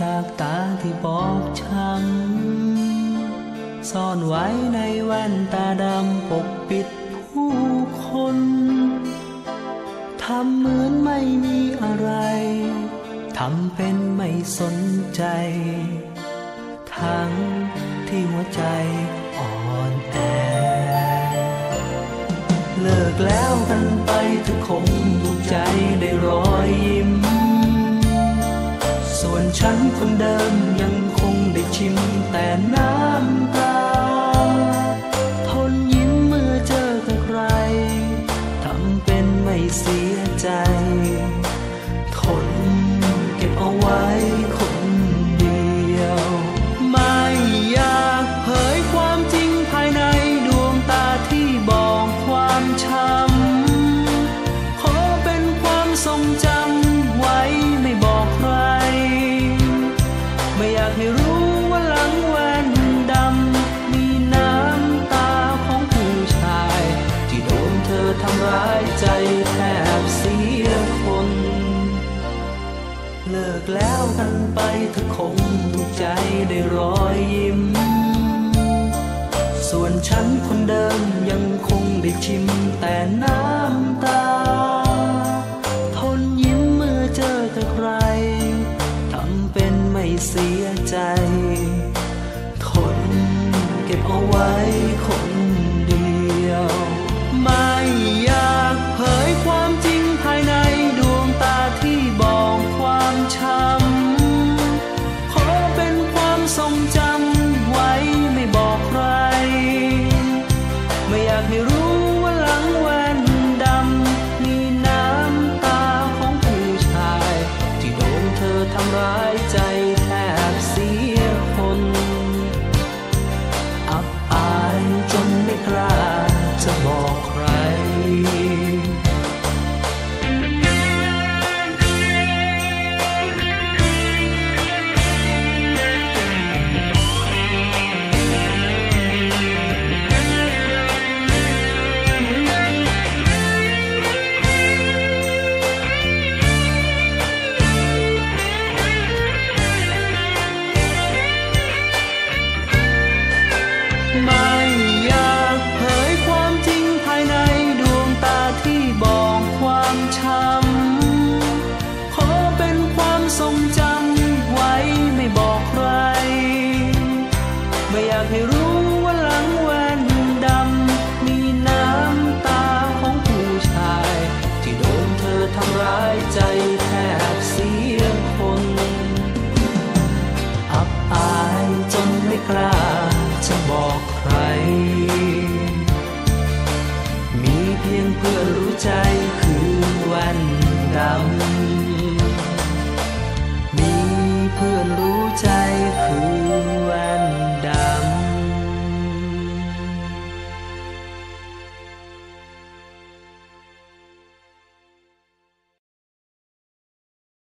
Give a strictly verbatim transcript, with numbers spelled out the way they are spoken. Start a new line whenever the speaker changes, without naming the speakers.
จากตาที่บอบช้ำซ่อนไว้ในแว่นตาดำปกปิดผู้คนทำเหมือนไม่มีอะไรทำเป็นไม่สนใจทั้งที่หัวใจอ่อนแอเลิกแล้วกันไปเธอคงถูกใจได้รอยยิ้มส่วนฉันคนเดิมยังคงได้ชิมแต่น้ำตาทนยิ้มเมื่อเจอกับใครทำเป็นไม่เสียใจทนเก็บเอาไว้คนเดียวไม่อยากเผยความจริงภายในดวงตาที่บอกความช้ำขอเป็นความทรงจำไว้ไม่บอกใครไม่อยากให้รู้ว่าหลังแว่นดำมีน้ำตาของผู้ชายที่โดนเธอทำร้ายใจแทบเสียคนเลิกแล้วกันไปเธอคงถูกใจได้รอยยิ้มส่วนฉันคนเดิมยังคงได้ชิมแต่น้ำตาทนยิ้มเมื่อเจอกับใครทำเป็นไม่เสียใจทนเก็บเอาไว้คนเดียวไม่อยากเผยความจริงภายในดวงตาที่บอกความช้ำขอเป็นความทรงจำไว้ไม่บอกใครไม่อยากให้รู้ว่าหลังแว่นดำมีน้ำตาของผู้ชายที่โดนเธอทำร้ายใจแทบเสียคนอับอายจนไม่กล้าจะบอกใครไม่อยากเผยความจริงภายในดวงตาที่บอกความช้ำขอเป็นความทรงจำไว้ไม่บอกใครไม่อยากให้รู้ว่าหลังแว่นดำมีน้ำตาของผู้ชายที่โดนเธอทำร้ายใจแทบเสียคนอับอายจนไม่กล้าจะบอกใครมีเพียงเพื่อนรู้ใจคือแว่นดำมีเพื่อนรู้ใจคือแว่น